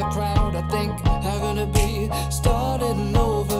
crowd. I think I'm gonna be starting over.